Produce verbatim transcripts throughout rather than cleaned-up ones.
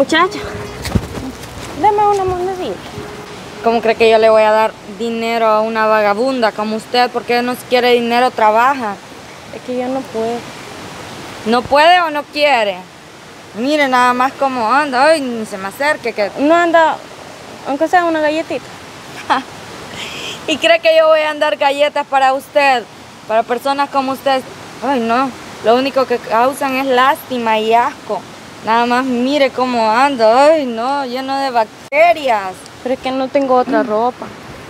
Muchacha, deme una monedita. ¿Cómo cree que yo le voy a dar dinero a una vagabunda como usted? Porque no quiere dinero, trabaja. Es que yo no puedo. ¿No puede o no quiere? Mire nada más cómo anda. Ay, ni se me acerque. Que... No anda, aunque sea una galletita. ¿Y cree que yo voy a andar galletas para usted? Para personas como usted. Ay, no. Lo único que causan es lástima y asco. Nada más mire cómo anda. Ay, no, lleno de bacterias. Pero es que no tengo otra ropa.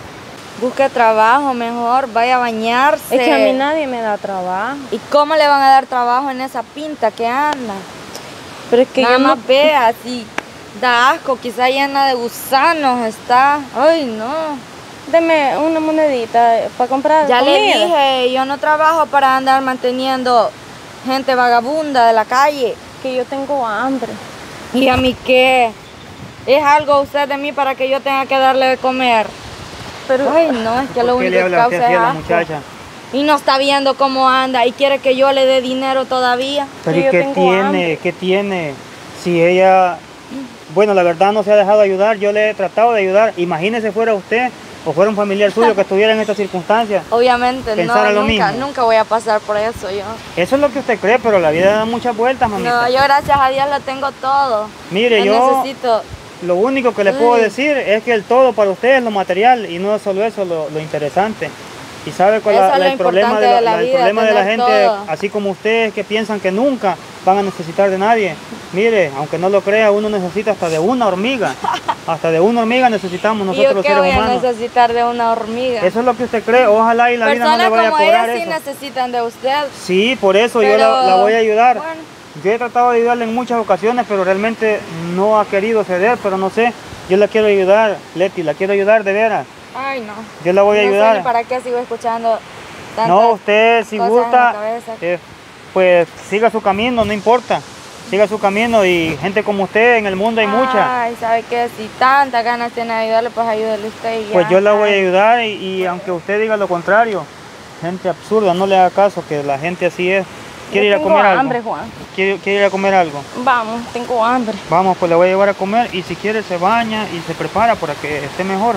Busque trabajo mejor, vaya a bañarse. Es que a mí nadie me da trabajo. ¿Y cómo le van a dar trabajo en esa pinta que anda? Pero es que Nada yo más no... vea, así da asco, quizá llena de gusanos está. Ay, no. Deme una monedita para comprar Ya comida. le dije, yo no trabajo para andar manteniendo gente vagabunda de la calle. Que yo tengo hambre. ¿Y a mí qué? ¿Es algo usted de mí para que yo tenga que darle de comer? Pero... Ay, no, es que lo único que causa es asco. Muchacha? Y no está viendo cómo anda y quiere que yo le dé dinero todavía. Pero ¿y qué tiene? Hambre. ¿Qué tiene? Si ella, bueno, la verdad no se ha dejado ayudar, yo le he tratado de ayudar. Imagínese fuera usted o fuera un familiar suyo que estuviera en estas circunstancias. Obviamente, no, lo nunca, mismo. nunca voy a pasar por eso yo. Eso es lo que usted cree, pero la vida da muchas vueltas, mamita. No, yo gracias a Dios lo tengo todo. Mire, no yo necesito... Lo único que le Uy. puedo decir es que el todo para usted es lo material y no solo eso, lo, lo interesante. Y sabe cuál Eso la, es la, lo el problema de importante la, de la la- el vida, problema de la tener gente, todo. así como ustedes que piensan que nunca van a necesitar de nadie. Mire, aunque no lo crea, uno necesita hasta de una hormiga. Hasta de una hormiga necesitamos nosotros ¿Y yo los qué seres voy a humanos. necesitar de una hormiga? Eso es lo que usted cree. Ojalá y la vida no Personas le vaya a como cobrar ella sí eso. necesitan de usted. Sí, por eso yo Pero, la, la voy a ayudar. bueno. Yo he tratado de ayudarle en muchas ocasiones, pero realmente no ha querido ceder, pero no sé. Yo la quiero ayudar, Leti, la quiero ayudar de veras. Ay, no. Yo la voy a no ayudar. sé ni para qué sigo escuchando tantas No, usted si cosas en la gusta, cabeza. eh, pues siga su camino, no importa. Siga su camino y gente como usted en el mundo hay mucha. Ay, ¿sabe qué? Si tantas ganas tiene de ayudarle, pues ayúdele usted y ya. Pues yo la voy a ayudar y, y aunque usted diga lo contrario, gente absurda, no le haga caso, que la gente así es. ¿Quiere ir a comer algo? hambre, Juan. ¿Quiere, ¿Quiere ir a comer algo? Vamos, tengo hambre. Vamos, pues le voy a llevar a comer y si quiere se baña y se prepara para que esté mejor.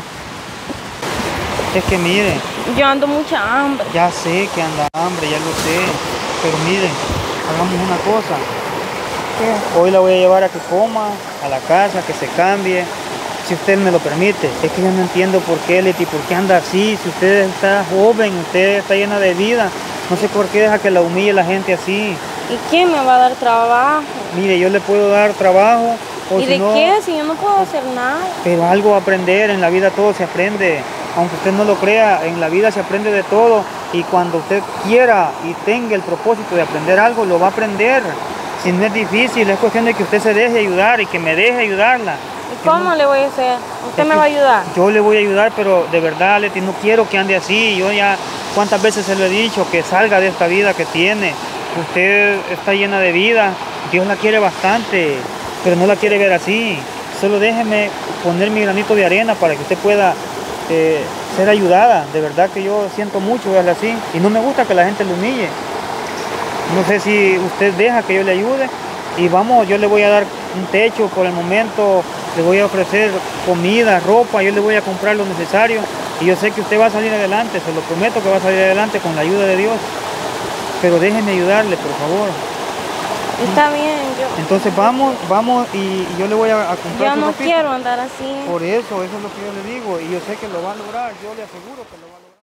Es que mire, Yo ando mucha hambre. ya sé que anda hambre, ya lo sé, pero mire, hagamos una cosa. ¿Qué? Hoy la voy a llevar a que coma, a la casa, que se cambie, si usted me lo permite. Es que yo no entiendo por qué, Leti, por qué anda así, si usted está joven, usted está llena de vida. No sé por qué deja que la humille la gente así. ¿Y quién me va a dar trabajo? Mire, yo le puedo dar trabajo. O ¿Y si de no, qué? Si yo no puedo hacer nada. pero algo a aprender, en la vida todo se aprende. Aunque usted no lo crea, en la vida se aprende de todo. Y cuando usted quiera y tenga el propósito de aprender algo, lo va a aprender. Si no es difícil, es cuestión de que usted se deje ayudar y que me deje ayudarla. ¿Y cómo le voy a hacer? ¿Usted me va a ayudar? Yo le voy a ayudar, pero de verdad, Leti, no quiero que ande así. Yo ya, cuántas veces se lo he dicho, que salga de esta vida que tiene. Usted está llena de vida, Dios la quiere bastante, pero no la quiere ver así. Solo déjeme poner mi granito de arena para que usted pueda eh, ser ayudada. De verdad que yo siento mucho verla así y no me gusta que la gente le humille. No sé si usted deja que yo le ayude y vamos, yo le voy a dar un techo por el momento, le voy a ofrecer comida, ropa, yo le voy a comprar lo necesario y yo sé que usted va a salir adelante, se lo prometo que va a salir adelante con la ayuda de Dios, pero déjeme ayudarle, por favor. Está bien, yo... Entonces vamos, vamos y, y yo le voy a, a comprar Yo su no ropita. quiero andar así. Por eso, eso es lo que yo le digo y yo sé que lo va a lograr, yo le aseguro que lo va a lograr.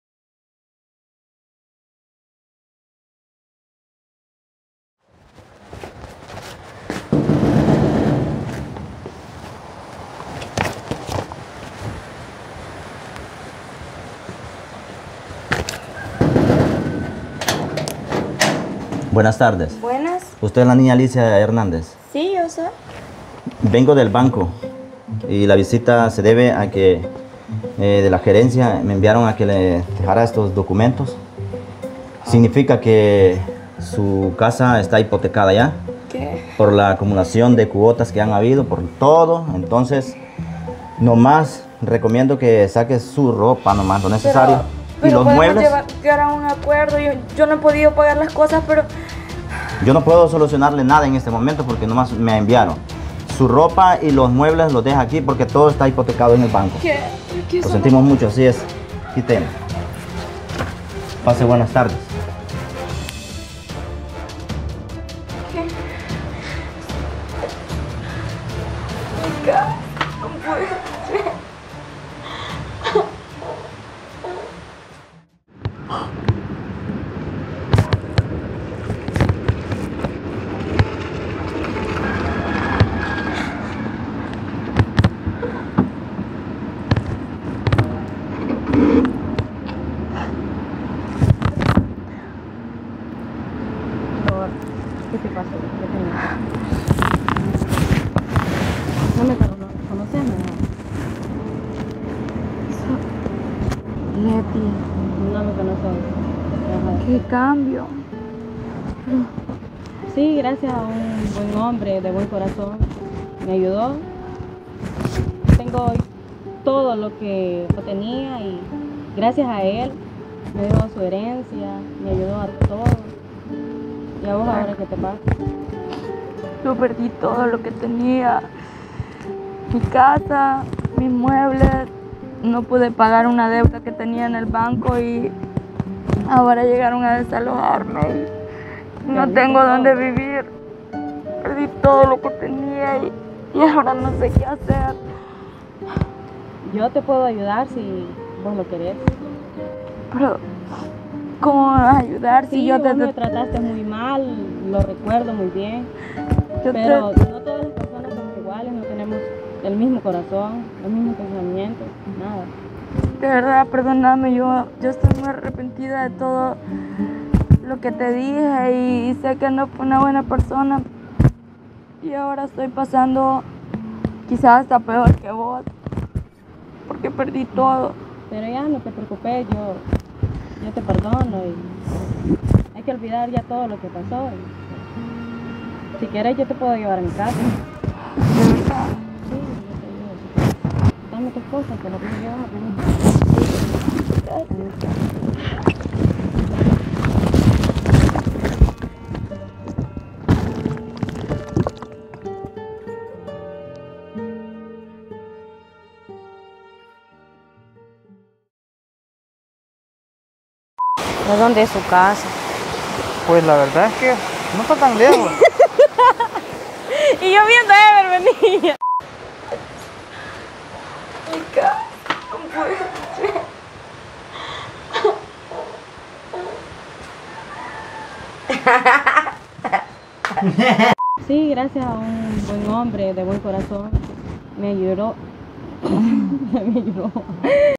Buenas tardes. Buenas. ¿Usted es la niña Alicia Hernández? Sí, yo sé. Vengo del banco y la visita se debe a que eh, de la gerencia me enviaron a que le dejara estos documentos. Significa que su casa está hipotecada ya. ¿Qué? Por la acumulación de cuotas que han habido, por todo. Entonces, nomás recomiendo que saque su ropa, nomás lo necesario. Pero y los podemos muebles. llevar- llegar a un acuerdo. Yo, yo no he podido pagar las cosas, pero Yo no puedo solucionarle nada en este momento porque nomás me enviaron su ropa y los muebles los deja aquí porque todo está hipotecado en el banco. ¿Qué? ¿Qué Lo sentimos mucho, así es. Quiten. Pase buenas tardes. ¿Qué? Oiga, no puede ser. ¿Qué te pasó? ¿Qué tenías? No me conoces, ¿no? Leti, No me conoces. Ajá. qué cambio. Sí, gracias a un buen hombre de buen corazón. Me ayudó. Tengo hoy todo lo que yo tenía y gracias a él me dio su herencia, me ayudó a todo. ¿Y a vos ahora qué te pasa? Yo perdí todo lo que tenía. Mi casa, mis muebles. No pude pagar una deuda que tenía en el banco y ahora llegaron a desalojarme. Y no tengo dónde vivir. Perdí todo lo que tenía y, y ahora no sé qué hacer. Yo te puedo ayudar si vos lo querés. Pero, ¿cómo me vas a ayudar si Sí, yo te... vos me trataste muy mal, lo recuerdo muy bien. yo Pero te- no todas las personas somos iguales, no tenemos el mismo corazón, los mismos pensamientos, nada. De verdad, perdóname, yo, yo estoy muy arrepentida de todo lo que te dije y sé que no fue una buena persona. Y ahora estoy pasando quizás hasta peor que vos, porque perdí todo. Pero ya no te preocupes, yo, yo te perdono y hay que olvidar ya todo lo que pasó. Y si quieres yo te puedo llevar a mi casa. De verdad. Sí, yo te ayudo. Dame tus cosas, te las voy a llevar. ¿De dónde es su casa? Pues la verdad es que no está tan lejos. Y yo viendo a Ever venía. Chica, no puede ser. Sí, gracias a un buen hombre de buen corazón me ayudó. Me ayudó.